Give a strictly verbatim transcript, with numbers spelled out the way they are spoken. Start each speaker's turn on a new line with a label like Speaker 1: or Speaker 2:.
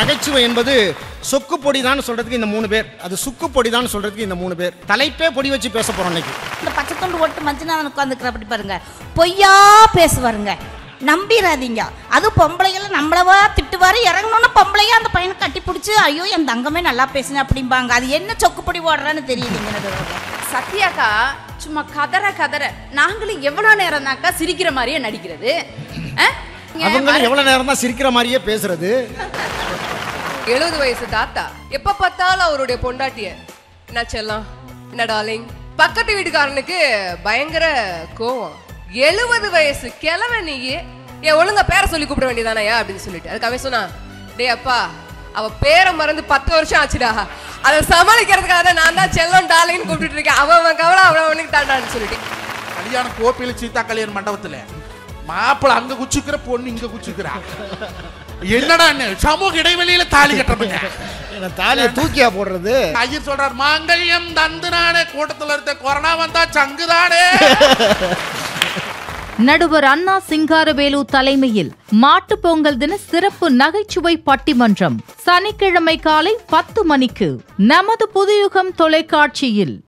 Speaker 1: நகைச்சுவை என்பது சொக்கு பொடி தான் சொல்றதுக்கு இந்த மூணு பேர், அது சுக்கு பொடி தான் சொல்றதுக்கு இந்த மூணு பேர். தலைப்பே பொடி வச்சு பேச போறோம் இன்னைக்கு.
Speaker 2: இந்த பச்சை துண்டு ஒட்டு மஞ்சள் உட்காந்துக்கிற அப்படி பாருங்க, பொய்யா பேசுவாருங்க, நம்பிடாதீங்க. அது பொம்பளைகளை நம்மளவா திட்டுவாரு, இறங்கணும்னு பொம்பளையா அந்த பையனை கட்டி பிடிச்சி ஐயோ என் தங்கமே நல்லா பேசுனேன் அப்படிம்பாங்க. அது என்ன சொக்குப்பொடி ஓடுறான்னு தெரியலீங்க.
Speaker 3: சத்யாக்கா சும்மா கதற கதற நாங்களும் எவ்வளவு நேரம்னாக்கா சிரிக்கிற மாதிரியே நடிக்கிறது,
Speaker 1: அவங்களும் எவ்வளவு நேரம் தான் சிரிக்கிற மாதிரியே பேசுறது.
Speaker 4: எழுபது வயசு தாத்தா எப்ப பார்த்தாலும் அவருடைய பொண்டாட்டிய என்ன செல்லம் என்ன டார்லிங், பக்கத்து வீட்டுக்காரனுக்கு பயங்கர கோவம். எழுபது வயசு கிழமை நீயே ஏன் ஒழுங்கா பேரை சொல்லி கூப்பிட வேண்டியதானயா அப்படின்னு சொல்லிட்டு அதுக்கு அவன் சொன்னா, டே அப்பா அவ பேரை மறந்து பத்து வருஷம் ஆச்சுடா, அதை சமாளிக்கிறதுக்காக நான் தான் செல்லம் டாலின்னு கூப்பிட்டு இருக்கேன், அவன் கவலை அவனுக்கு தாண்டான்னு சொல்லிட்டு.
Speaker 5: கல்யாண கோப்பில சீதா கல்யாண மண்டபத்துல மாப்பிள்ள அங்க குச்சிக்கிற பொண்ணு இங்க குச்சிக்கிறா. என்னடா சமூக இடைவெளியில தாலி கட்டுறப்ப
Speaker 1: தாலியை தூக்கியா போடுறது?
Speaker 5: ஐயர் சொல்றாரு, மாங்கல்யம் தந்து நானே கூட்டத்துல இருந்த கொரோனா வந்தா சங்குதானே.
Speaker 6: நடுவர் அண்ணா சிங்காரவேலு தலைமையில் மாட்டுப் பொங்கல் தின சிறப்பு நகைச்சுவை பட்டிமன்றம் சனிக்கிழமை காலை பத்து மணிக்கு நமது புதுயுகம் தொலைக்காட்சியில்.